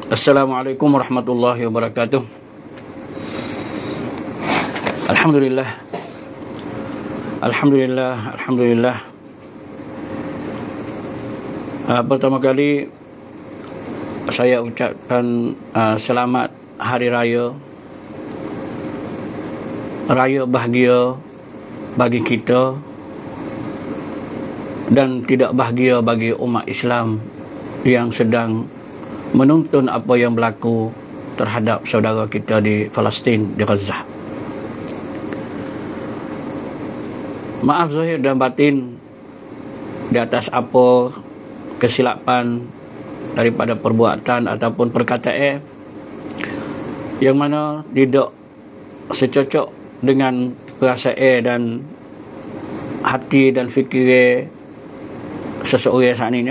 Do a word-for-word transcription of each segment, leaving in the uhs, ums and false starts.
Assalamualaikum warahmatullahi wabarakatuh. Alhamdulillah. Alhamdulillah, alhamdulillah. Uh, pertama kali saya ucapkan uh, selamat hari raya. Raya bahagia bagi kita dan tidak bahagia bagi umat Islam yang sedang menuntun apa yang berlaku terhadap saudara kita di Palestin, di Gaza. Maaf zahir dan batin di atas apa kesilapan daripada perbuatan ataupun perkataan yang mana tidak secocok dengan perasaan dan hati dan fikir seseorang saat ini.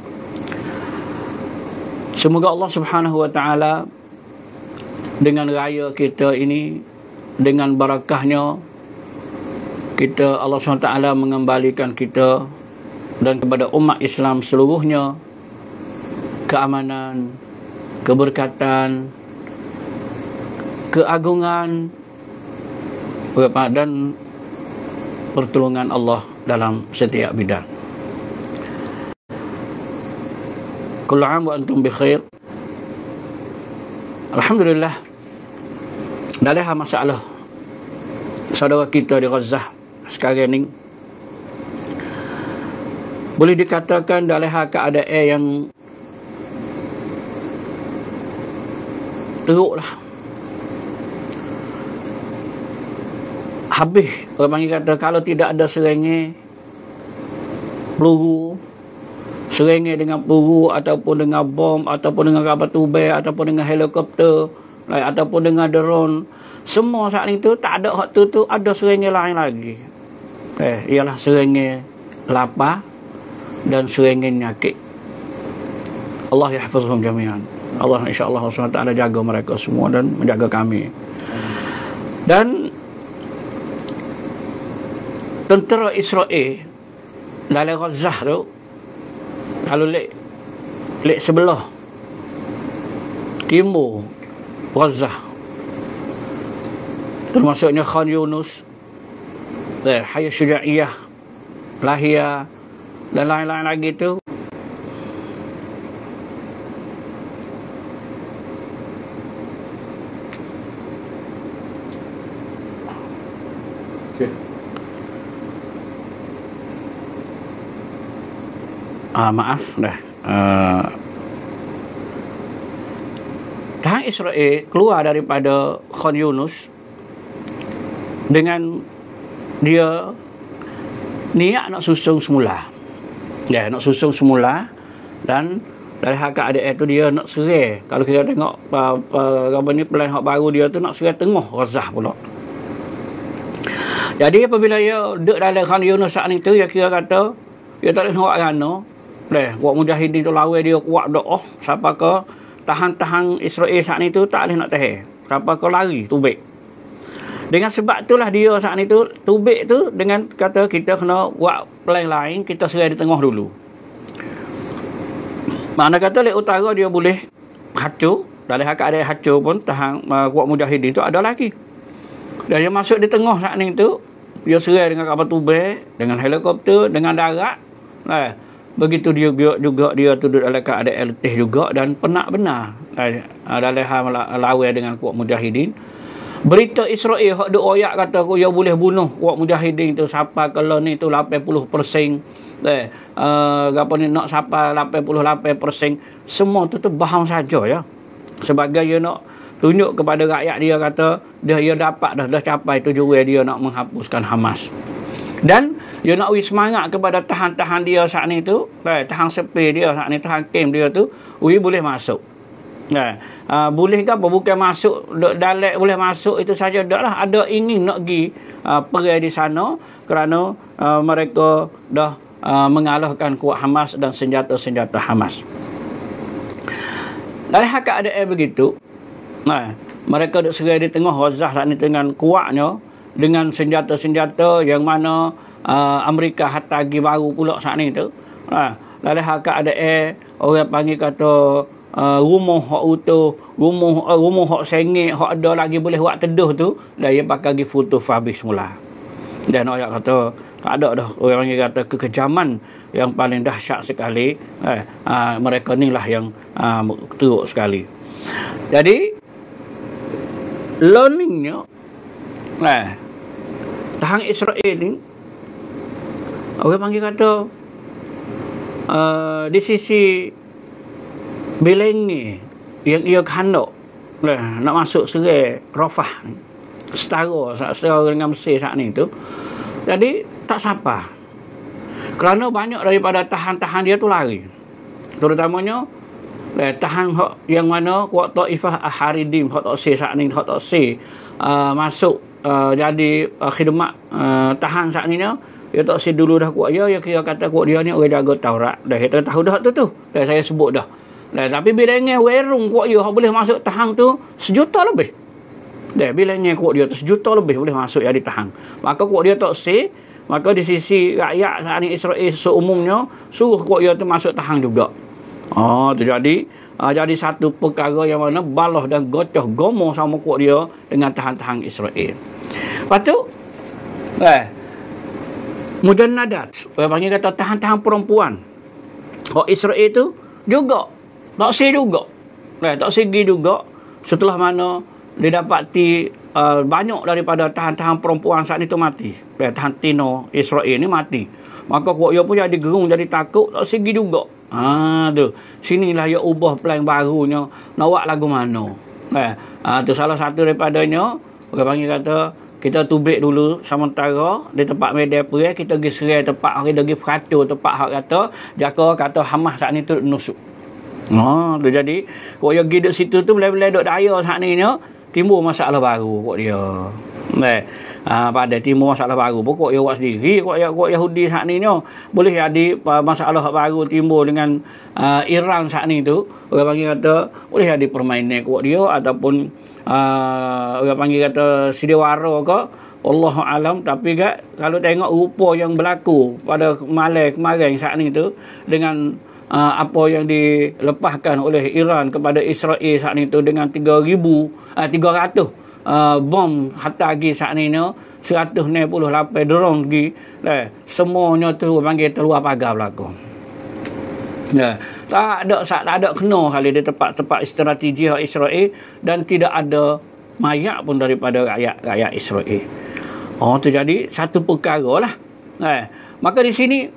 Semoga Allah Subhanahu Wa Taala dengan raya kita ini, dengan barakahnya, kita Allah Subhanahu Wa Taala mengembalikan kita dan kepada umat Islam seluruhnya keamanan, keberkatan, keagungan dan pertolongan Allah dalam setiap bidang. Kullu 'am wa antum bi khair. Alhamdulillah. Dalam masalah saudara kita di Gaza sekarang ini, boleh dikatakan dalam keadaan yang teruk lah. Habis, orang panggil kata, kalau tidak ada serangan peluru, serangan dengan peluru ataupun dengan bom ataupun dengan kapal tubir ataupun dengan helikopter ataupun dengan drone, semua saat itu tak ada hak tu tu ada serangan lain lagi. Eh, ialah serangan lapar dan serangan nyakit. Allah yahfazhum jami'an. Allah insya-Allah Allah subhanahu wa taala jaga mereka semua dan menjaga kami. Dan tentera Israel dalam Gaza tu, kalau lek lek sebelah timur Gaza, termasuknya Khan Yunus, eh, Hayat Syujaiyah, Lahia dan lain-lain lagi tu, Ah, maaf dah. Uh, tahan Israel keluar daripada Khan Yunus dengan dia niat nak susung semula. Ya, nak susung semula dan dari hak keadaan itu dia nak serai. Kalau kita tengok apa ni plan hak baru dia tu nak serai tengah Gaza pula. Jadi apabila dia duduk dalam Khan Yunus saat itu, dia kira kata dia tak boleh nak rana. Leh, buat mujahidin tu lawan dia kuat doa, siapa ke tahan-tahan Israel saat itu tak boleh nak tahan. Siapa ke lari tubik. Dengan sebab itulah dia saat itu tubik tu dengan kata kita kena buat plan lain, kita serai di tengah dulu. Makna kata lek utara dia boleh hancur, dalam hak ada hancur pun tahan uh, kuat mujahidin tu ada lagi. Dan dia masuk di tengah saat itu, dia serai dengan kapal tubik, dengan helikopter, dengan darat. Eh, begitu dia juga dia tu dalam keadaan letih juga dan penat benar dalam hal lawan dengan kuat mujahidin. Berita Israel hak duk royak kata aku dia boleh bunuh kuat mujahidin tu siapa kalau ni tu lapan puluh peratus eh uh, apa ni nak siapa lapan puluh lapan peratus, semua tu tu bohong saja ya. Sebagai dia nak tunjuk kepada rakyat dia kata dia dia dapat dah dah capai tujuan dia nak menghapuskan Hamas. Dan dia nak beri semangat kepada tahan-tahan dia saat ni tu, eh, tahan sepi dia saat ni, tahan kem dia tu, ui boleh masuk. Eh, uh, boleh ke apa? Bukan masuk, dalek boleh masuk itu saja. Tak lah, ada ingin nak pergi uh, perang di sana kerana uh, mereka dah uh, mengalahkan kuat Hamas dan senjata-senjata Hamas. Dari hak keadaan begitu, nah, mereka duduk serai di tengah Gaza saat ni dengan kuatnya, dengan senjata-senjata yang mana uh, Amerika hantar lagi baru pula saat ni tu. Ha, dalam hal keadaan orang panggil kata uh, rumah hak utuh, rumah uh, rumah hak sengit, hak ada lagi boleh buat teduh tu, dan dia pakai lagi foto habis semula. Dan orang kata tak ada dah, orang yang kata kekejaman yang paling dahsyat sekali, eh, uh, mereka ni lah yang uh, teruk sekali. Jadi learningnya, eh, tahan Israel ni, orang panggil kata uh, di sisi Belengi yang ia kandok lah, nak masuk serai Rafah ni, setara setara dengan Mesir saat ni tu. Jadi tak siapa, kerana banyak daripada tahan-tahan dia tu lari, terutamanya eh, tahan hak yang mana kuat Taifah Haridim, hak tak se saat ni, hak tak se uh, masuk uh, jadi uh, khidmat uh, tahan saat ni nya. Dia tak se dulu dah kuat dia, dia kira kata kuat dia ni orang jaga Taurat. Dah kita tahu dah tu tu. Dah saya sebut dah. Dah, tapi bila ingin werung kuat dia boleh masuk tahang tu sejuta lebih. Dah, bila ingin kuat dia tu sejuta lebih boleh masuk jadi tahang. Maka kuat dia tak se, maka di sisi rakyat saat ni Israel seumumnya suruh kuat dia tu masuk tahang juga. Oh, tu jadi uh, jadi satu perkara yang mana balah dan gocoh gomo sama kuat dia dengan tahan-tahan Israel. Lepas tu, eh, mujannadat, orang panggil kata tahan-tahan perempuan. Hak Israel tu juga tak sih juga. Eh, tak segi juga setelah mana dia dapati uh, banyak daripada tahan-tahan perempuan saat itu mati. Eh, tahan Tino Israel ni mati. Maka kuat dia pun jadi gerung, jadi takut, tak segi juga. Ha tu. Sinilah dia ubah plan barunya. Nak buat lagu mana? Eh, ha, tu salah satu daripadanya, orang panggil kata kita tubik dulu sementara di tempat media perih, kita pergi serai tempat kita pergi peratur tempat hak kata jaka kata Hamas saat ni tu nusuk. Ha tu jadi kok dia pergi duk situ tu boleh-boleh duk daya saat ni nya timbul masalah baru kok dia. Eh ha, pada timbul masalah baru pokok dia buat sendiri kok ya kok Yahudi saat ni nya boleh jadi masalah baru timbul dengan uh, Iran saat ni tu, orang panggil kata boleh jadi permainan kok dia ataupun Uh, orang panggil kata sidiwara ke, Allah alam. Tapi gak kalau tengok rupa yang berlaku pada malam kemarin saat ni tu dengan uh, apa yang dilepaskan oleh Iran kepada Israel saat ni tu dengan tiga ribu uh, tiga ratus uh, bom hatta lagi saat ni no seratus enam puluh lapan drone lagi, eh, semuanya tu panggil terluar pagar belakang. Ya, tak ada tak ada kena kali di tempat-tempat strategi Israel dan tidak ada mayat pun daripada rakyat rakyat Israel. Oh, tu jadi satu perkara lah. Eh, maka di sini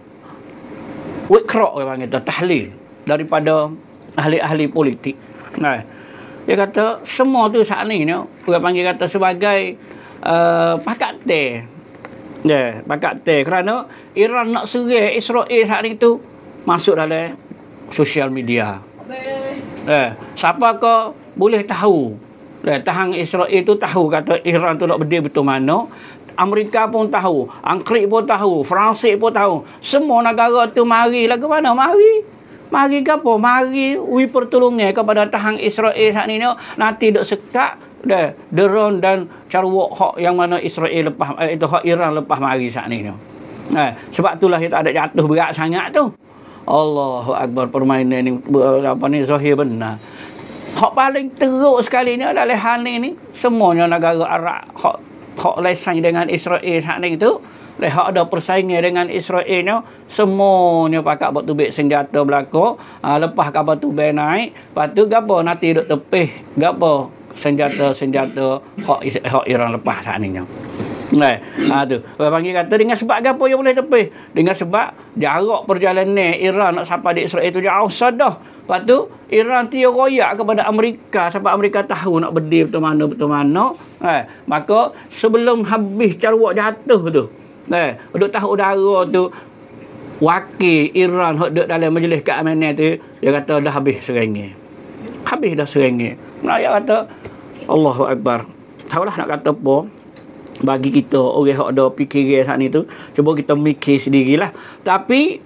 wikrok orang panggil tahlil daripada ahli-ahli politik. Nah, dia kata semua tu saat ni orang panggil kata sebagai uh, pakat teh. Ya, pakat teh kerana Iran nak serai Israel saat ni tu masuk dalam sosial media. Eh, siapa ke boleh tahu. Eh, tahan Israel tu tahu kata Iran tu nak berdiri betul mana. Amerika pun tahu, Angkrik pun tahu, Perancis pun tahu. Semua negara tu mari lah ke mana? Mari. Mari ke apa? Mari ui pertolongan kepada tahan Israel saat ni nanti duk sekat dah drone dan carwok hak yang mana Israel lepas eh, itu hak Iran lepas mari saat ni. Eh, sebab itulah kita ada jatuh berat sangat tu. Allahu Akbar, permainan ni apa ni zahir benar. Hak paling teruk sekali ni adalah hal ni semuanya negara Arab hak hak lesang dengan Israel saat ni tu, hak ada persaingan dengan Israel ni semuanya pakat buat tubik senjata belaka, ha, lepas kapal tu naik, lepas tu gapo nanti duk tepih gapo senjata-senjata hak hak Iran lepas saat ni. Nah, ha tu. Orang panggil kata dengan sebab apa yang boleh tepih? Dengan sebab jarak perjalanan Iran nak sampai di Israel itu jauh sadah. Lepas tu Iran dia royak kepada Amerika sampai Amerika tahu nak berdiri betul mana betul mana. Ha, maka sebelum habis carwak jatuh tu. Nah, duk tahu udara tu wakil Iran hok duk dalam majlis keamanan tu dia kata dah habis serengi. Habis dah serengi. Nah, dia kata Allahu Akbar. Taulah nak kata apa? Bagi kita orang yang ada fikiran saat ni tu, cuba kita mikir sendirilah. Tapi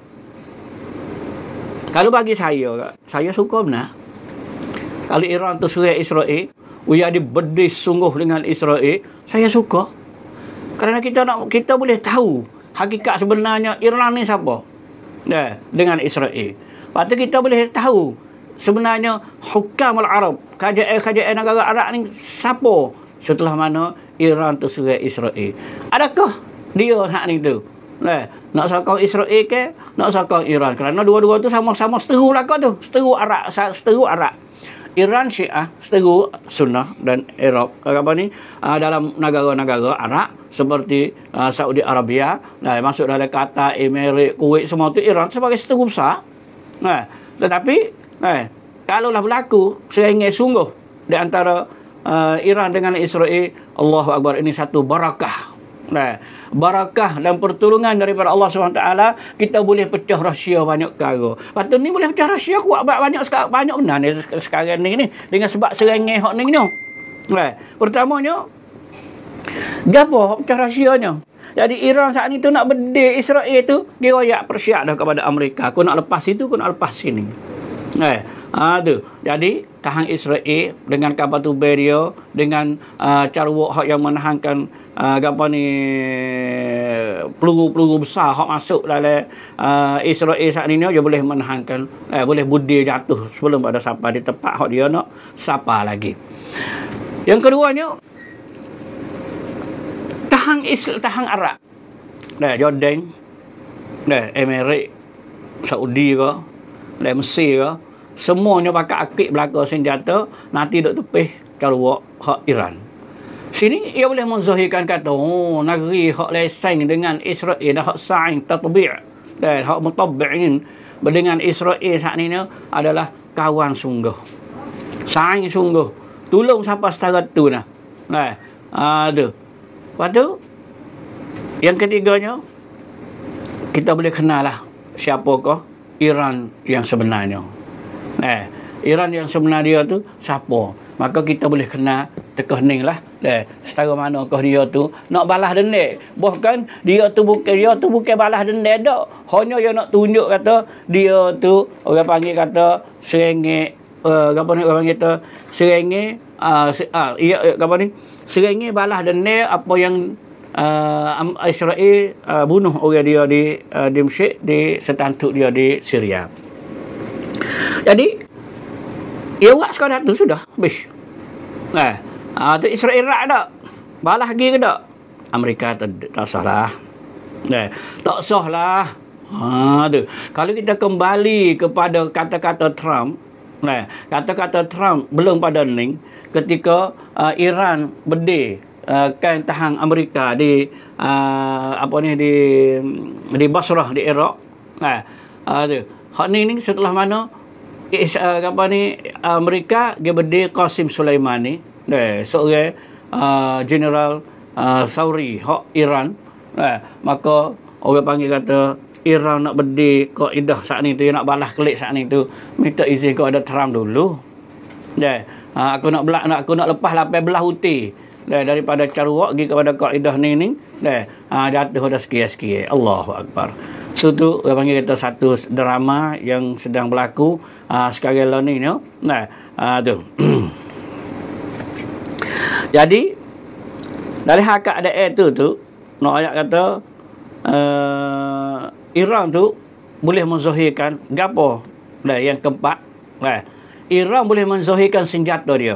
kalau bagi saya, saya suka benar kalau Iran tu suruh Israel uya diberdiri sungguh dengan Israel, saya suka. Kerana kita nak kita boleh tahu hakikat sebenarnya Iran ni siapa. Nah, dengan Israel. Lepas tu kita boleh tahu sebenarnya hukamul Arab, kerajaan-kerajaan negara Arab ni siapa setelah mana Iran terserang Israel? Adakah dia hak ni tu? Nah, nak sokong Israel ke nak sokong Iran? Kerana dua-dua tu sama-sama seteru belaka tu, seteru Arab, seteru Arab. Iran Syiah, seteru Sunnah dan Arab apa ni uh, dalam negara-negara Arab seperti uh, Saudi Arabia, nah, masuk dalam Qatar, Emirat, Kuwait, semua tu Iran sebagai seteru besar. Nah, tetapi nah, kalaulah berlaku serengai sungguh di antara uh, Iran dengan Israel, Allahu Akbar, ini satu barakah. Nah, barakah dan pertolongan daripada Allah subhanahu wa taala, kita boleh pecah rahsia banyak perkara. Patut ni boleh pecah rahsia kuat banyak sekarang, banyak benar ni sekarang ni ni dengan sebab serengai hak ni ni. Nah, pertamanya gapo hak pecah rahsianya? Jadi Iran saat ni tu nak bedil Israel tu, dia royak persiap dah kepada Amerika. Aku nak lepas itu, aku nak lepas sini. Nah, ha, tu. Jadi tahan Israel dengan kapal tubir dia, dengan uh, carwok hak yang menahankan uh, apa ni peluru-peluru besar hak masuk dalam uh, Israel saat ni, dia boleh menahankan, eh, boleh budi jatuh sebelum ada sapa di tempat hak dia nak sapa lagi. Yang keduanya, tahan Islam, tahan Arab. Dah Jordan, dah Emirat, Saudi ke, dah Mesir ke, semuanya pakai akik belaka senjata, nanti duk tepih carwok hak Iran. Sini ia boleh menzahirkan kata, oh, negeri hak lesaing dengan Israel dah hak saing tatbi' dan hak mutabbi'in dengan Israel saat ini adalah kawan sungguh. Saing sungguh. Tolong siapa setara tu nah. Nah, ada. Lepas tu, yang ketiganya, kita boleh kenal lah siapakah Iran yang sebenarnya. Eh, Iran yang sebenarnya tu siapa? Maka kita boleh kenal tekening lah. Eh, setara manakah dia tu nak balas dendam. Bahkan dia tu bukan dia tu bukan balas dendam dak. Hanya dia nak tunjuk kata dia tu, orang panggil kata serengek, uh, apa ni orang panggil kata serengek, uh, uh, ia apa ni? Serengek balas dendam apa yang uh, Israel uh, bunuh orang dia di uh, Dimsyik, di setantuk dia di Syria. Jadi ia buat sekadar tu sudah habis. Nah, uh, tu Israel rak tak? Balas lagi ke tak? Amerika tak, tak sah lah. Nah, tak sah lah. Ha, tu. Kalau kita kembali kepada kata-kata Trump, nah, kata-kata Trump belum pada ning ketika uh, Iran bedil uh, kan tahan Amerika di uh, apa ni di di Basrah di Iraq. Nah, uh, tu. Hak ni ni setelah mana is, uh, apa ni Amerika dia bedil Qasim Sulaimani, nah, seorang uh, general uh, Sauri hak Iran. Nah, maka orang panggil kata Iran nak bedil kaedah saat ni tu, nak balas kelik saat ni tu, minta izin kepada Trump dulu. Nah, Ha, aku nak belah, nak aku nak lepas lapai belah uti dah, daripada carwak pergi kepada kaedah ni ni dah, ha, jatuh dah sikit-sikit. Allahu Akbar. So tu orang panggil kata satu drama yang sedang berlaku ha, sekarang lah ni no? Nah, ha, tu jadi dari hak keadaan tu tu nak ayat kata uh, Iran tu boleh menzahirkan gapo dah yang keempat dah, Iran boleh menzahirkan senjata dia.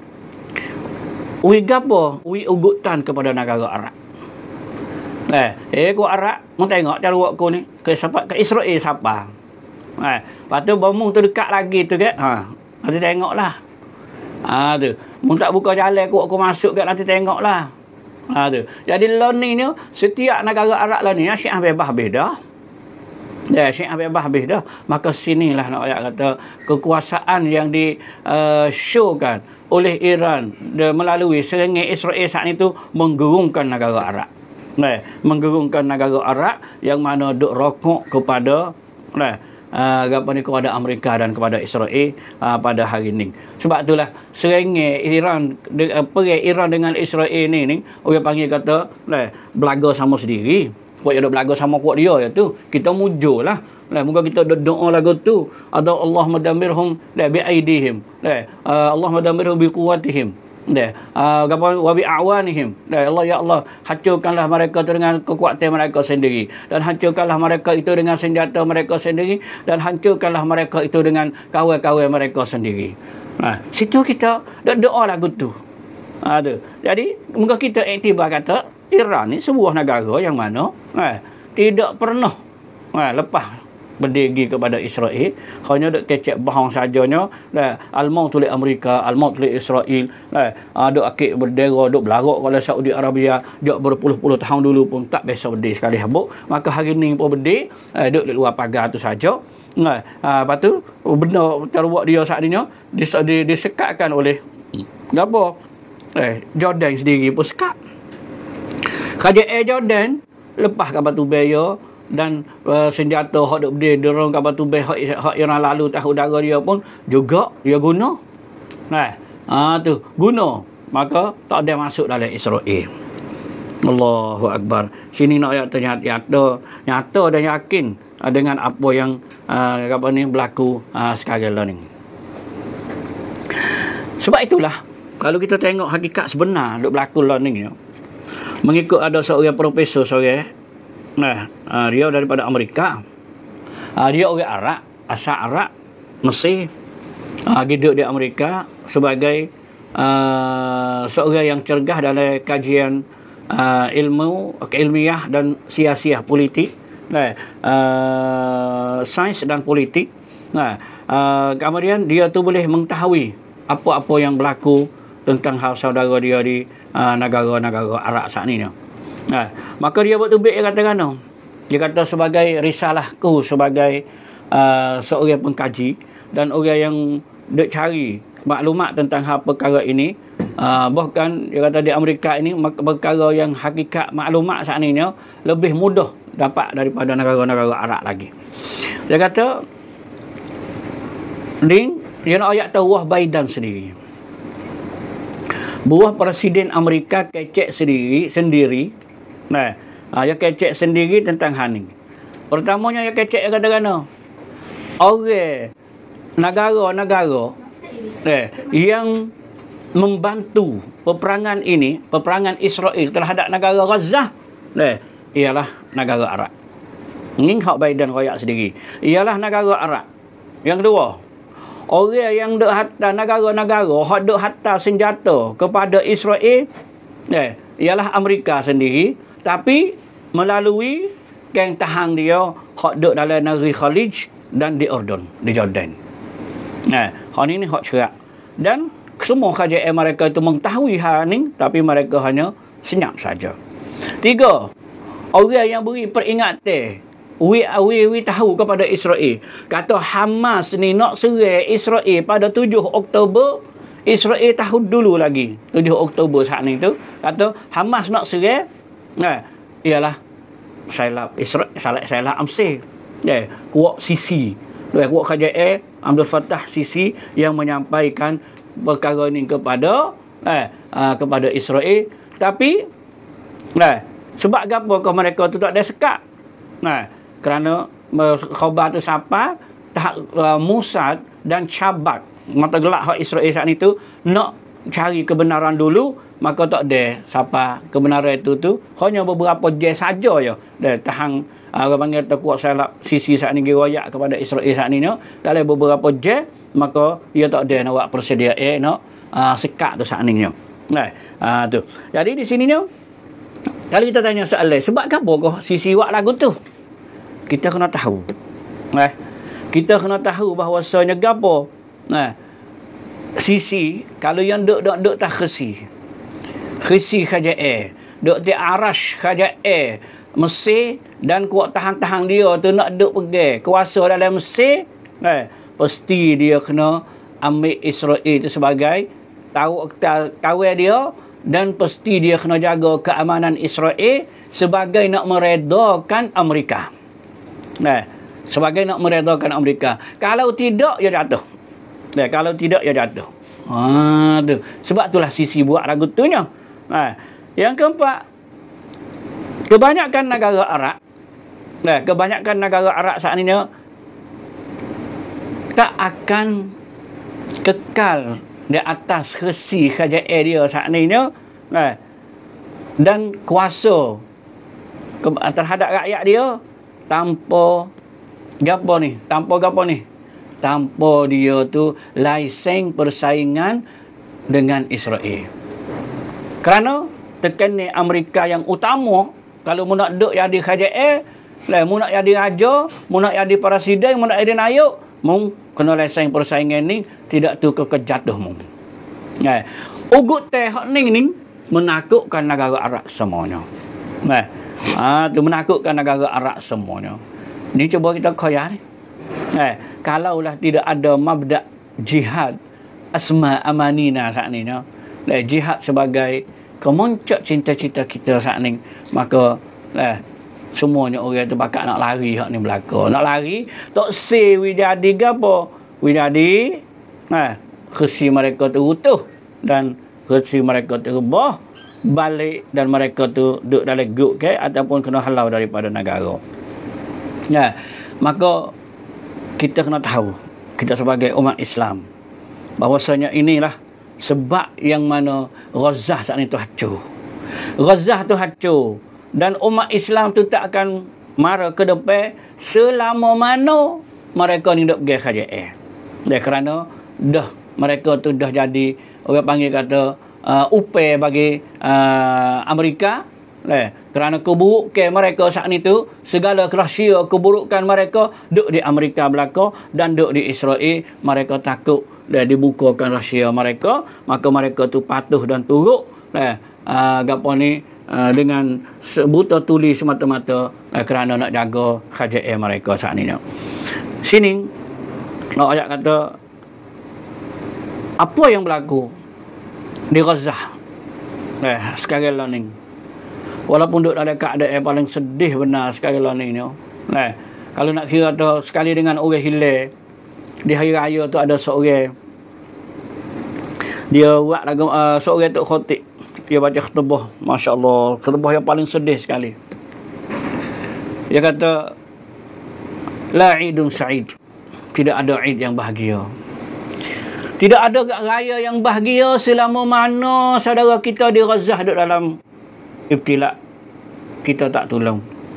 Ui gapo? Ui ugutan kepada negara Arab. Eh, eh ku Arab, mau tengok cara buat ku ni ke siapa ke Israel siapa. Eh, lepas tu bomong tu dekat lagi tu kan. Ha, nanti tengoklah. Ha tu. Mun tak buka jalan ku aku masuk kat nanti tengoklah. Ha tu. Jadi learning ni setiap negara Arab lah ni Syiah bebas beda. Ya, Syiah bebas habis dah. Maka sinilah nak ayat kata kekuasaan yang di uh, showkan oleh Iran de, melalui serengit Israel saat itu menggerungkan negara Arab. Nah, menggerungkan negara Arab yang mana duk rokok kepada nah, uh, apa ni kepada Amerika dan kepada Israel uh, pada hari ini. Sebab itulah serengit Iran de, uh, perang Iran dengan Israel ni ni orang panggil kata nah, belaga sama sendiri. Kuat dia belaga sama kuat dia ya tu. Kita mujur lah. Nah, moga kita doa lagu tu. Ada Allah madamirhum la bi aidihim. Nah, Allah madamirhum bi quwwatihim. Dah, uh, wa bi a'wanihim. Dah, Allah ya Allah, hancurkanlah mereka itu dengan kekuatan mereka sendiri, dan hancurkanlah mereka itu dengan senjata mereka sendiri, dan hancurkanlah mereka itu dengan kawal-kawal mereka sendiri. Ha, situ kita doa lagu tu. Ha, tu. Jadi, muka kita iktibar kata Iran ni sebuah negara yang mana ha, tidak pernah ha, lepas berdiri kepada Israel, hanya duk kecek bahang sajanya. Al-maut li Amerika, al-maut li Israel. Ha, duk akik berdera, duk belarak kalau Saudi Arabia, duk berpuluh-puluh tahun dulu pun tak biasa berdiri sekali habuk. Maka hari ni pun berdiri, ha, duk di luar pagar tu saja. Ha, lepas tu benda terbuat dia saat ni disekatkan oleh apa? Eh, Jordan sendiri pun sekat. Kerajaan Jordan lepas ke Batu Baya dan uh, senjata hak duk berdiri derong ke Batu Baya hak, hak Iran lalu tahu udara dia pun juga dia guna. Nah, ha, tu guna. Maka tak ada masuk dalam Israel. Allahu Akbar. Sini nak ayat ternyata nyata dan yakin uh, dengan apa yang uh, apa ni berlaku uh, sekarang ni. Sebab itulah kalau kita tengok hakikat sebenar duk berlaku lah ni, mengikut ada seorang profesor seorang, nah, uh, dia daripada Amerika, uh, dia orang Arab, asal Arab, Mesir, uh, hidup di Amerika sebagai uh, seorang yang cergah dalam kajian uh, ilmu, keilmiah dan siasiah politik, nah, uh, sains dan politik. Nah, uh, kemudian dia tu boleh mengetahui apa-apa yang berlaku tentang hal saudara dia di uh, negara-negara Arab saat ni. Nah, maka dia buat tubik, dia kata kan, dia kata sebagai risalahku sebagai uh, seorang pengkaji dan orang yang duk cari maklumat tentang hal perkara ini, uh, bahkan dia kata di Amerika ini perkara yang hakikat maklumat saat ini lebih mudah dapat daripada negara-negara Arab lagi. Dia kata ni dia nak ayat tahu Biden sendiri, buah Presiden Amerika kecek sendiri sendiri. Nah, dia kecek sendiri tentang hal ni. Pertamanya dia kecek kata-kata orang negara-negara eh, yang membantu peperangan ini, peperangan Israel terhadap negara Gaza, eh, ialah negara Arab. Ini hak Biden royak sendiri, ialah negara Arab. Yang kedua, orang yang duk hantar negara-negara hak duk hantar senjata kepada Israel, eh, ialah Amerika sendiri, tapi melalui geng tahan dia hak duk dalam negeri Khalij dan di Urdun, di Jordan. Nah, hak ni ni hak cerak. Dan semua kerajaan mereka itu mengetahui hal ni, tapi mereka hanya senyap saja. Tiga, orang yang beri peringatan, We, we, we tahu kepada Israel, kata Hamas ni nak serang Israel pada tujuh Oktober. Israel tahu dulu lagi tujuh Oktober saat ni tu, kata Hamas nak serang, nah, ialah Sailab Israel, Sailab Amsir, yeah, kuat Sisi, yeah, kuat kerajaan Abdul Fattah Sisi yang menyampaikan perkara ni kepada eh, uh, kepada Israel. Tapi nah, sebab apa kau mereka tu tak ada sekat, nah, kerana khabar tu siapa tahap uh, Mossad dan Shabak, mata gelak hak Israel saat itu nak cari kebenaran dulu, maka tak ada siapa kebenaran itu tu, hanya beberapa jam saja ya dah tahan uh, orang panggil terkuat Sailab Sisi saat ni riwayat kepada Israel saat ni, dalam beberapa jam maka dia tak ada nak buat persediaan nak uh, sekat tu saat ni. Nah, uh, tu. Jadi di sini nya kalau kita tanya soalan sebab apa kau Sisi buat lagu tu, kita kena tahu. Nah, kita kena tahu bahawasanya gapo. Nah, Sisi kalau yang duk duk duk tak khisi. Khisi kerajaan, duk ti arash kerajaan Mesir dan kuat tahan-tahan dia tu nak duk pegang kuasa dalam Mesir, nah, pasti dia kena ambil Israel itu sebagai tahu kawan dia, dan pasti dia kena jaga keamanan Israel sebagai nak meredakan Amerika. Nah, sebagai nak meredakan Amerika. Kalau tidak, ia jatuh. Nah, kalau tidak, ia jatuh. Ha, tu. Sebab itulah Sisi buat lagu tu nya. Nah, yang keempat, kebanyakan negara Arab, nah, kebanyakan negara Arab saat ini tak akan kekal di atas resi kerajaan dia saat ni ni, eh, dan kuasa ke, terhadap rakyat dia tanpa gapo ni, tanpa gapo ni, tanpa dia tu laiseng persaingan dengan Israel. Kerana tekan ni Amerika yang utama, kalau mu nak duk jadi kerajaan, lah mu nak jadi raja, mu nak jadi presiden, mu nak jadi naik, mu kena laiseng persaingan ni, tidak tu kekejatuh mu. Eh, ugut teh hak ni ni menakutkan negara Arab semuanya. Eh, ah tu menakutkan negara Arab semuanya. Ni cuba kita khayal ni. Eh, kalaulah tidak ada mabda' jihad asma amanina saat ni, no? Eh, jihad sebagai kemuncak cita-cita kita saat ni, maka eh, semuanya orang tu bakal nak lari hak ni belaka. Nak lari, tak say we jadi gapo? We jadi eh, khasi mereka tu utuh dan khasi mereka tu rebah balik dan mereka tu duduk dalam gut ke ataupun kena halau daripada negara. Ya, maka kita kena tahu, kita sebagai umat Islam, bahwasanya inilah sebab yang mana Ghazah saat itu hancur. Ghazah tu hancur dan umat Islam tu tak akan mara ke depan selama mana mereka ni duk pergi kerajaan. Dan kerana dah mereka tu dah jadi orang panggil kata uh, upaya bagi uh, Amerika. Eh, kerana keburukan mereka saat itu, segala rahsia keburukan mereka duk di Amerika belaka dan duk di Israel. Mereka takut dan dibukakan rahsia mereka, maka mereka tu patuh dan turut eh, uh, gapo ni uh, dengan buta tuli semata-mata uh, kerana nak jaga kerajaan mereka saat ini. Sini nak ayat kata apa yang berlaku di Ghazah eh, sekarang lah ni. Walaupun duduk dalam keadaan yang paling sedih benar sekarang lah ni. Eh, kalau nak kira tu sekali dengan orang hilang di hari raya tu ada seorang dia buat lagu uh, seorang tu khotib, dia baca khutbah, masya-Allah, khutbah yang paling sedih sekali. Dia kata la idun sa'id, tidak ada Eid yang bahagia. Tidak ada raya yang bahagia selama mana saudara kita di Ghazah duduk dalam ibtila, kita tak tolong.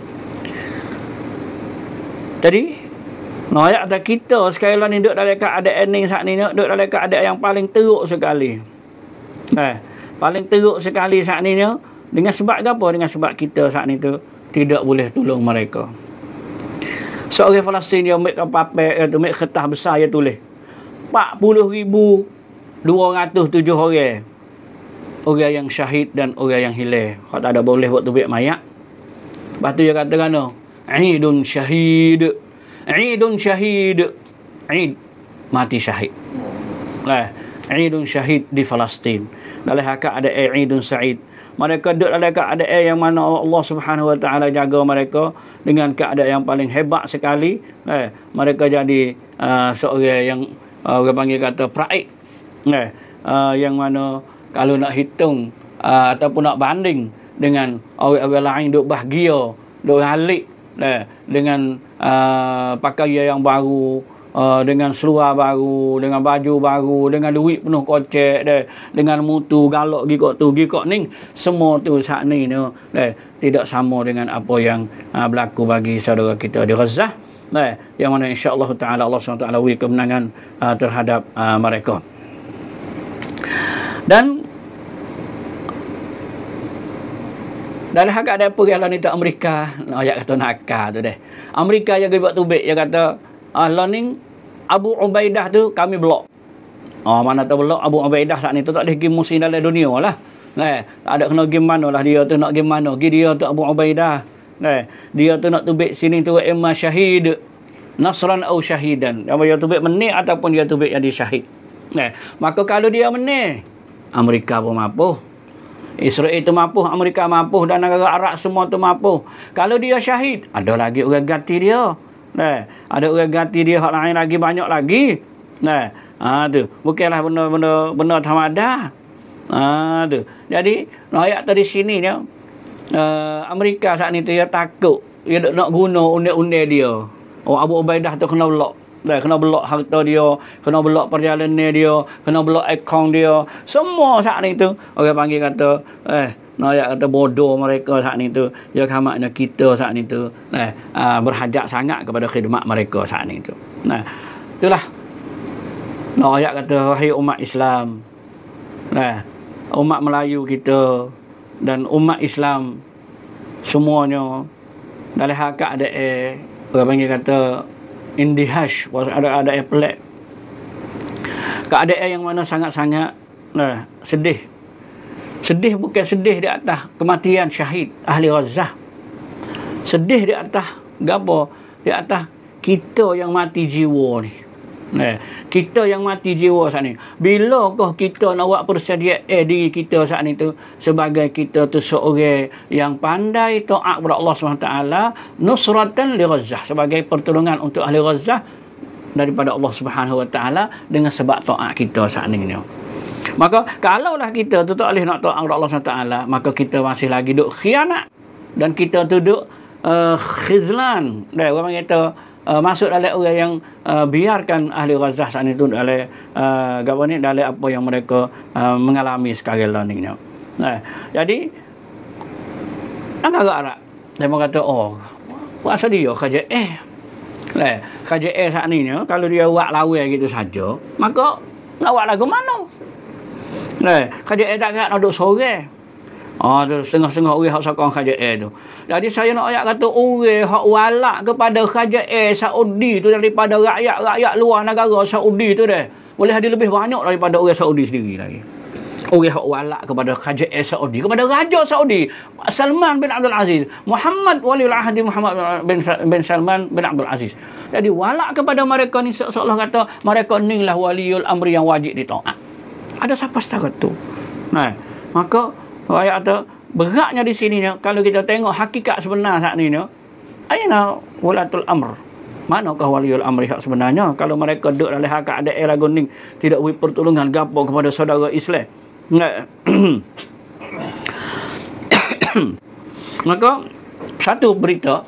Tadi noyak kata kita sekarang ni duduk dalam keadaan ni saat ni, duduk dalam keadaan yang paling teruk sekali. Eh, paling teruk sekali saat ni dengan sebab apa? Dengan sebab kita saat ni tu tidak boleh tolong mereka. Seorang Palestin dia ambil kapal tu, ambil kertas besar dia tulis empat puluh ribu dua ratus tujuh orang. Orang yang syahid dan orang yang hilang. Kalau tak ada boleh buat tubik mayat. Lepas tu dia kata kan, Eidun syahid. Eidun syahid. Eid mati syahid. Lah, Eidun syahid di Palestin. Dalam hak ada Eidun Sa'id. Mereka duduk dalam keadaan yang mana Allah Subhanahu Wa Taala jaga mereka dengan keadaan yang paling hebat sekali. Eh, mereka jadi uh, seorang yang uh, orang panggil kata praik. Eh, uh, yang mana kalau nak hitung uh, ataupun nak banding dengan orang-orang lain duk bahagia, duk halik eh, dengan uh, pakaian yang baru, uh, dengan seluar baru, dengan baju baru, dengan duit penuh kocek, eh, dengan mutu galak gikok tu gikok ni, semua tu saat ni eh, tidak sama dengan apa yang uh, berlaku bagi saudara kita di Ghazah, eh, yang mana insya-Allah taala Allah subhanahu wa taala beri kemenangan uh, terhadap uh, mereka. Dan dalam hak ada pergilah ni tu Amerika, ayat kata nakal tu deh. Amerika yang buat tubik, dia kata, ah learning Abu Ubaidah tu kami blok. Oh, mana tahu blok Abu Ubaidah saat ni tu tak ada game musim dalam dunia lah. Nah, tak ada kena game mana lah dia tu nak game mana. Gi dia tu Abu Ubaidah. Nah, dia tu nak tubik sini tu imma syahid, nasran au syahidan. Dia tubik menang ataupun dia tubik jadi syahid. Nah, maka kalau dia menang, Amerika pun mampu, Israel tu mampu, Amerika mampu, dan negara Arab semua tu mampu. Kalau dia syahid, ada lagi orang ganti dia. Nah, ada orang ganti dia, hak lain lagi banyak lagi. Nah, ha tu, bukanlah benda-benda benda thamada. Ha tu. Jadi, ayat tadi sini ni, uh, Amerika saat ni tu dia takut, dia nak guna unde-unde dia. Oh, Abu Ubaidah tu kena lock. Dah kena blok harta dia, kena blok perjalanan dia, kena blok akaun dia. Semua saat ni tu orang panggil kata eh nak kata bodoh mereka saat ni tu. Ya kamaknya kita saat ni tu eh uh, berhajat sangat kepada khidmat mereka saat ni tu. Nah, itulah. Nak ayat kata wahai umat Islam. Nah, umat Melayu kita dan umat Islam semuanya dalam hak ada eh orang panggil kata indihash, ada ada pelik. Keadaan yang mana sangat-sangat nah, sedih. Sedih bukan sedih di atas kematian syahid ahli Gaza. Sedih di atas gapo? Di atas kita yang mati jiwa ni. Nah, kita yang mati jiwa saat ni. Bilakah kita nak buat persediaan eh, diri kita saat ni tu sebagai kita tu seorang yang pandai taat kepada Allah subhanahu wa taala, nusratan li Gaza, sebagai pertolongan untuk ahli Gaza daripada Allah Subhanahu wa taala dengan sebab taat kita saat ni. Maka kalaulah kita tu tak boleh nak taat kepada Allah subhanahu wa taala, maka kita masih lagi duk khianat dan kita tu duk uh, khizlan. Dah orang kata Uh, masuk dalam orang yang uh, biarkan ahli Gaza saat itu dalam uh, apa ni dalam apa yang mereka uh, mengalami sekarang ni. Nah, jadi negara Arab dia kata oh puasa dia kerja eh lah kerja eh saat ni kalau dia buat lawan gitu saja maka nak buat lagu mana nah kerja eh tak nak duduk sore. Ah, tu setengah-setengah orang hak sokong kerajaan tu. Jadi saya nak ayat kata orang hak walak kepada kerajaan Saudi tu daripada rakyat-rakyat luar negara Saudi tu dah. Boleh ada lebih banyak daripada orang Saudi sendiri lagi. Orang hak walak kepada kerajaan Saudi, kepada Raja Saudi Salman bin Abdul Aziz, Muhammad Waliul Ahdi Muhammad bin, bin Salman bin Abdul Aziz. Jadi walak kepada mereka ni seolah kata mereka ni lah waliul amri yang wajib ditaat. Ada siapa setakat tu? Nah, maka ayat kata beratnya di sini kalau kita tengok hakikat sebenar saat ni ayana walatul amr, manakah waliul amri hak sebenarnya kalau mereka duduk dalam hak ada lagu ni tidak beri pertolongan gapo kepada saudara Islam. Maka satu berita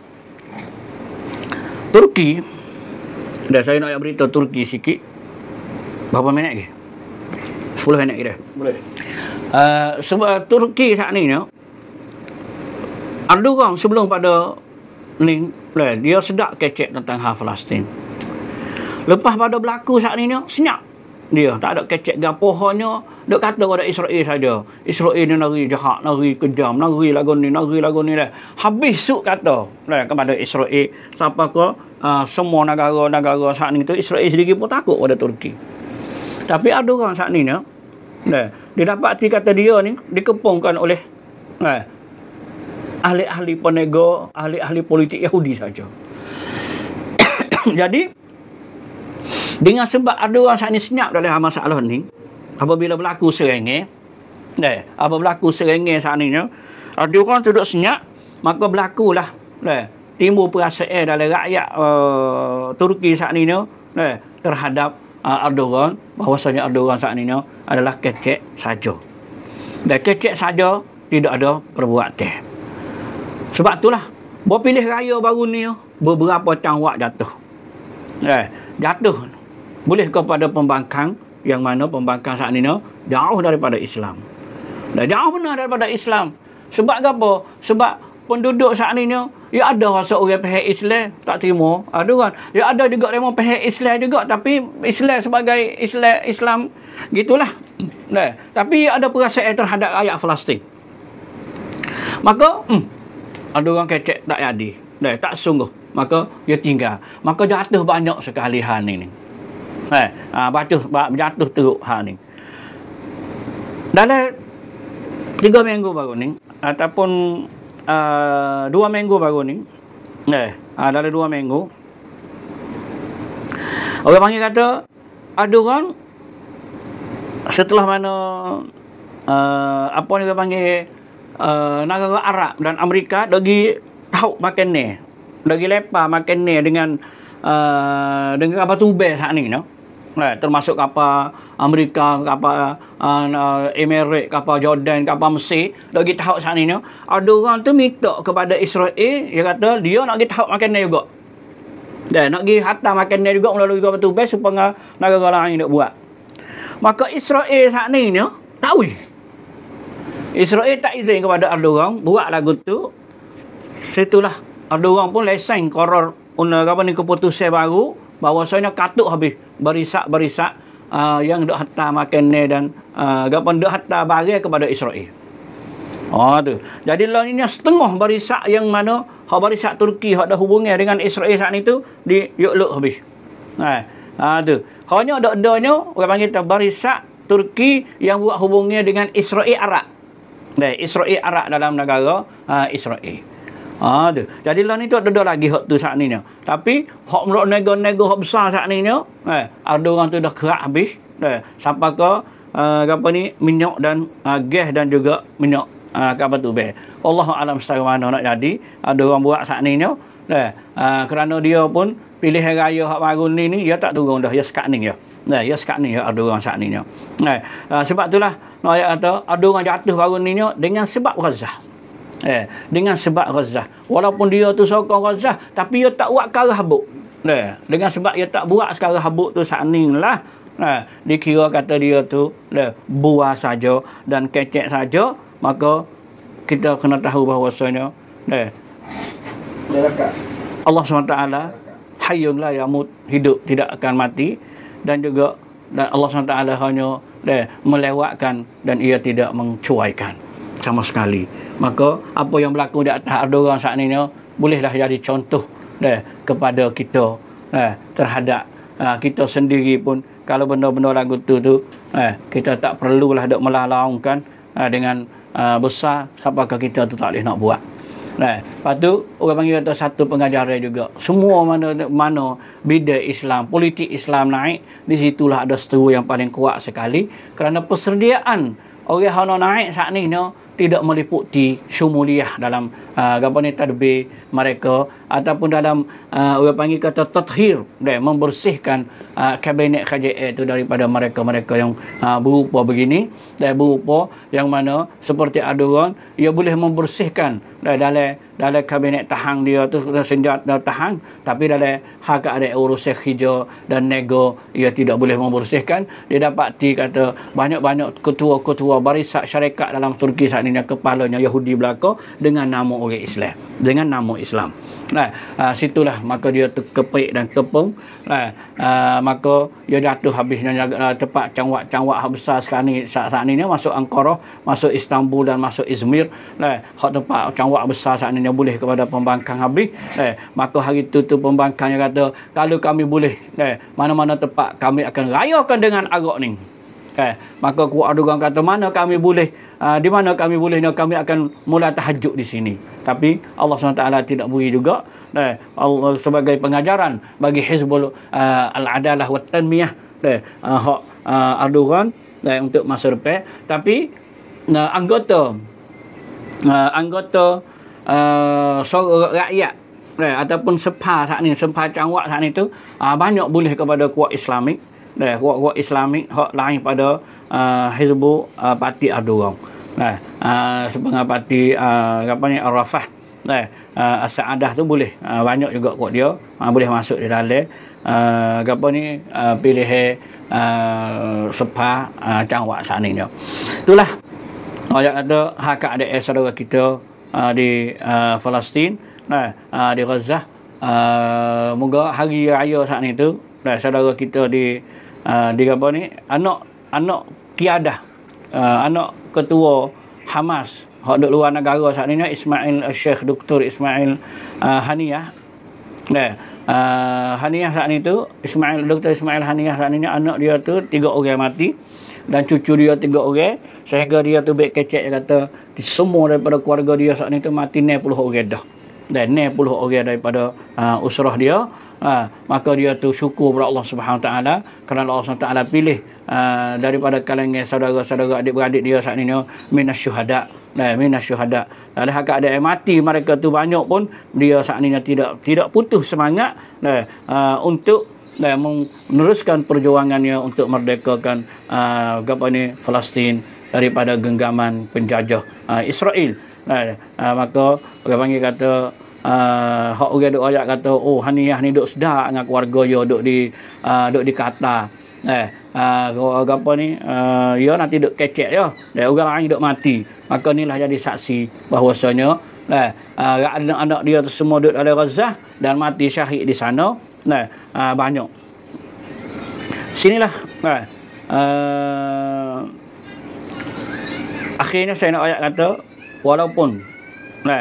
Turki, dah saya nak berita Turki sikit. Berapa minit lagi? sepuluh minit lagi dah. Boleh. Uh, sebab Turki saat ni no, ada orang sebelum pada ni dia sedap kecek tentang hal Palestin. Lepas pada berlaku saat ni no, senyap dia tak ada kecek gapohnya, dok kata kepada Israel saja. Israel ni negeri jahat, negeri kejam, negeri lagu ni, negeri lagu ni dah. Habis suk kata lah kepada Israel siapa ke uh, semua negara-negara saat ni tu Israel sendiri pun takut pada Turki. Tapi ada orang saat ni no, nah, dia dapati kata dia ni dikepungkan oleh nah, ahli-ahli penego, ahli-ahli politik Yahudi saja. Jadi dengan sebab ada orang saat ni senyap dalam masalah ni, apabila berlaku serengeh, nah, apabila berlaku serengeh saat ni, ada orang duduk senyap, maka berlakulah nah, timbul perasaan dalam rakyat uh, Turki saat ni nah, terhadap uh, Erdogan, bahawasanya Erdogan saat ini adalah kecek saja. Dan kecek saja, tidak ada perbuatan. Sebab itulah berpilih raya baru ni beberapa cangwak jatuh. Eh, jatuh boleh kepada pembangkang yang mana pembangkang saat ini jauh daripada Islam. Dan jauh benar daripada Islam. Sebab apa? Sebab penduduk saat ini ya ada rasa orang pihak Islam tak terima, ada kan ya ada juga demo pihak Islam juga, tapi Islam sebagai Islam Islam gitulah. Nah, tapi ada perasaan terhadap rakyat Palestin. Maka hmm, ada orang kecek tak jadi, nah, tak sungguh, maka dia tinggal, maka jatuh banyak sekali hal ini. Eh, ha, jatuh jatuh teruk hal ni. Dalam tiga minggu baru ni ataupun Uh, dua minggu baru ni eh, uh, dalam dua minggu orang panggil kata ada orang setelah mana uh, apa ni orang panggil uh, negara Arab dan Amerika lagi tahu makan ni lagi lepas makan ni dengan uh, dengan kapal tubel saat ni no? Nah, termasuk kapal Amerika, kapal uh, Emirates, kapal Jordan, kapal Mesir, nak pergi tahap saat ni. Ada orang tu minta kepada Israel, dia kata dia nak pergi tahap makan ni juga. Dan nak pergi hantar makanan juga melalui kapal tu best supaya negara lain nak buat. Maka Israel saat ni ni tahu. Israel tak izin kepada Erdogan buat lagu tu. Situlah Erdogan pun lesen koror una apa ni keputusan baru bahawasanya katuk habis barisak-barisak uh, yang dak hantar makanan dan uh, apa dak hantar barang kepada Israel. Oh tu. Jadi lah ni setengah barisak yang mana hak barisak Turki hak ada hubungan dengan Israel saat ni tu di yukluk habis. Ha. Ha tu. Hanya ada-adanya orang panggil tu barisak Turki yang buat hubungan dengan Israel Arab. Nah, Israel Arab dalam negara uh, Israel. Ha tu. Jadi lah ni tu ada lagi hak tu saat ni. Tapi hak menurut nego-nego hak besar saat ni eh ada orang tu dah kerak habis. Dah sampai ke uh, apa ni minyak dan uh, gas dan juga minyak uh, kapal tu be. Allah alam secara mana nak jadi. Ada orang buat saat ni dah uh, kerana dia pun pilihan raya hak baru ni ni dia tak turun dah, dia sekat ni ya. Nah, dia sekat ni ya ada orang saat ni. Nah, uh, sebab itulah nak ayat kata ada orang jatuh baru ni dengan sebab Gaza. Eh, dengan sebab Gaza. Walaupun dia tu sokong Gaza, tapi dia tak buat perkara habuk. Eh, dengan sebab dia tak buat perkara habuk tu saat ni lah. Eh, dikira kata dia tu eh, buah saja dan kecek saja, maka kita kena tahu bahawasanya eh, Allah subhanahu wa taala hayyun la yamut, hidup tidak akan mati, dan juga dan Allah subhanahu wa taala hanya eh, melewatkan dan ia tidak mencuaikan sama sekali. Maka apa yang berlaku di atas Erdogan saat ini bolehlah jadi contoh eh, kepada kita eh, terhadap eh, kita sendiri pun. Kalau benda-benda lagu tu tu eh, kita tak perlulah dok melalaungkan eh, dengan eh, besar siapakah kita tu tak boleh nak buat. Nah, lepas tu orang panggil kata satu pengajaran juga. Semua mana mana bidang Islam, politik Islam naik, di situlah ada seteru yang paling kuat sekali kerana persediaan orang yang naik saat ni no, tidak meliputi syumuliah dalam uh, apa ni tadbir mereka ataupun dalam uh, orang panggil kata tathhir dan membersihkan uh, kabinet K J A itu daripada mereka-mereka yang uh, berupa begini dan berupa yang mana seperti Erdogan ia boleh membersihkan dalam dalam kabinet tahang dia tu senjata tahang, tapi dalam hak ada urusan hijau dan nego ia tidak boleh membersihkan. Dia dapati kata banyak-banyak ketua-ketua barisan syarikat dalam Turki saat ini kepalanya Yahudi belaka dengan nama orang Islam, dengan nama Islam. Nah, uh, situlah maka dia kepik dan kepung. Nah, uh, maka dia jatuh habisnya uh, tempat cangwak-cangwak besar sekarang ni saat, saat ni masuk Ankara, masuk Istanbul dan masuk Izmir. Nah, hak tempat cangwak besar saat ni boleh kepada pembangkang habis. Nah, maka hari tu tu pembangkangnya kata kalau kami boleh, nah, mana-mana tempat kami akan rayakan dengan arak ni. Eh, maka kuat Erdogan kata mana kami boleh uh, di mana kami boleh kami akan mula tahajud di sini. Tapi Allah subhanahu wa taala tidak beri juga eh, Allah sebagai pengajaran bagi Hizbul uh, Al-Adalah wa Tanmiyah eh, uh, hak uh, Erdogan eh, untuk masa depan. Tapi uh, anggota uh, anggota uh, so, rakyat eh, ataupun sepah saat ni sepah cangwak saat ni tu uh, banyak boleh kepada kuat Islamik. Nah, kuat-kuat Islamik hak lain pada uh, Hizbul uh, parti Erdogan. Nah, uh, sebagai parti uh, apa ni Ar-Rafah. Nah, uh, As-Sa'adah tu boleh uh, banyak juga kuat dia uh, boleh masuk di dalam uh, apa ni uh, pilihan uh, sepah uh, cangwak saat ni. Itulah ayat kata hak ada saudara kita uh, di uh, Palestin, nah uh, di Gaza. Uh, moga hari raya saat ni tu nah, saudara kita di Uh, di apa ni anak anak kiadah uh, anak ketua Hamas hak duk luar negara saat ni Ismail Syekh Doktor Ismail uh, Haniyah. Nah, uh, Haniyah saat ni tu Ismail Doktor Ismail Haniyah saat ni anak dia tu tiga orang mati dan cucu dia tiga orang, sehingga dia tu baik kecek kata di semua daripada keluarga dia saat ni tu mati enam puluh orang dah. Dan enam puluh orang daripada uh, usrah dia. Ha, maka dia tu syukur kepada Allah Subhanahu Wa Taala kerana Allah Subhanahu Wa Taala pilih uh, daripada kalangan saudara-saudara adik-beradik dia saat ini minas syuhada. Nah, minas syuhada. Ada hak ada yang mati mereka tu banyak pun dia saat ini tidak tidak putus semangat nah, uh, untuk nah, meneruskan perjuangannya untuk merdekakan uh, apa ni Palestin daripada genggaman penjajah uh, Israel. Nah, uh, maka orang panggil kata uh, hak orang duk ayat kata, oh Haniyah ni duk sedar dengan keluarga yo duk di uh, duk di Qatar. Eh, uh, apa ni, uh, ya nanti duk kecek ya, dan orang lain duk mati. Maka inilah jadi saksi bahwasanya eh, uh, anak-anak dia tu semua duk dalam Gaza dan mati syahid di sana. Nah, uh, banyak. Sinilah eh, uh, akhirnya saya nak ayat kata, walaupun nah,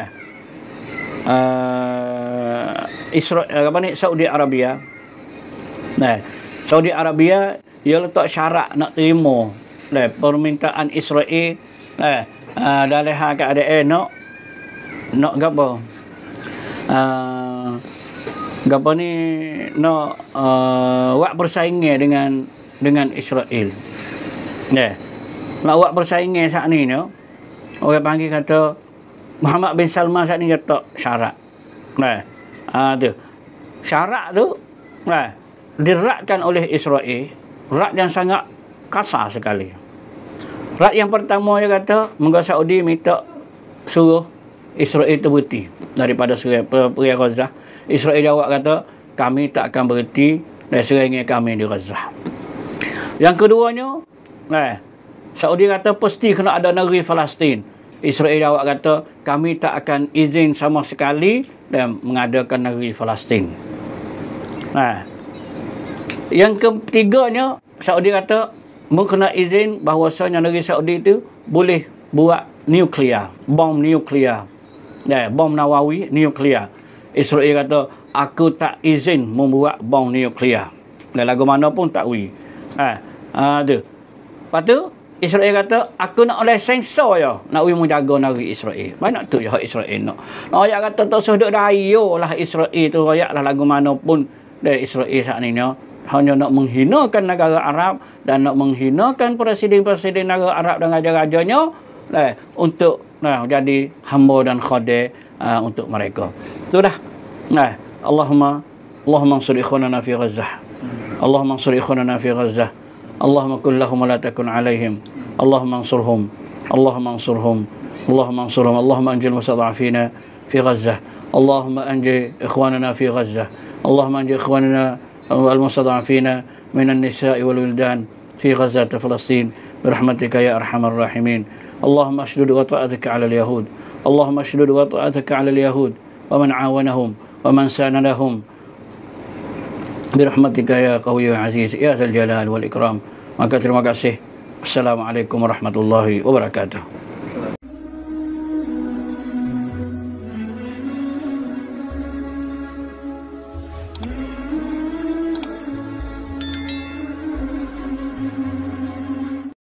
uh, Isra, apa ni, Saudi Arabia, nah, Saudi Arabia dia letak syarat nak terima nah, permintaan Israel nah, uh, dalam hal keadaan nak nak apa uh, apa ni nak uh, buat persaingan dengan dengan Israel. Nah, nak buat persaingan saat ni no, orang panggil kata Muhammad bin Salman saat ni letak syarat. Nah, uh, tu syarat tu nah, diratkan oleh Israel, rat yang sangat kasar sekali. Rat yang pertama dia kata, moga Saudi minta suruh Israel terberhenti daripada perang Gaza. Israel jawab kata, kami tak akan berhenti dari serangan kami di Gaza. Yang keduanya, nah, Saudi kata pasti kena ada negeri Palestin. Israel jawab kata, kami tak akan izin sama sekali dan mengadakan negeri Palestin. Nah, yang ketiganya, Saudi kata mengenai izin bahawasanya negeri Saudi itu boleh buat nuklear, bom nuklear, ya, bom Nawawi nuklear. Israel kata, aku tak izin membuat bom nuklear. Dan lagu mana pun tak boleh. Ha, ha, tu. Lepas tu, Israel kata, aku nak oleh sensor ya, nak boleh menjaga negeri Israel. Banyak tu je hak Israel nak. Ayat kata, tak sudah daya lah Israel tu, ayat lah lagu mana pun dari Israel saat ni. Hanya nak menghinakan negara Arab dan nak menghinakan presiden-presiden negara Arab dan raja-rajanya eh, untuk nah, jadi hamba dan khadim uh, untuk mereka. Itu dah. Nah, Allahumma Allahumma ansur ikhwanana fi Gazzah. Allahumma ansur ikhwanana fi Gazzah. Allahumma kun lahum la takun alaihim. Allahumma ansurhum. Allahumma ansurhum. Allahumma ansurhum. Allahumma anjil mustad'afina fi Gazzah. Allahumma anjil ikhwanana fi Gazzah. Allahumma anjil ikhwanana المستضعفين من النساء والولدان في غزة فلسطين برحمتك يا أرحم الراحمين. اللهم اشدد وطأتك على اليهود. اللهم اشدد وطأتك على اليهود ومن عاونهم ومن سان لهم برحمتك يا قوي يا عزيز يا ذا الجلال والإكرام. Maka terima kasih. Assalamualaikum warahmatullahi wabarakatuh.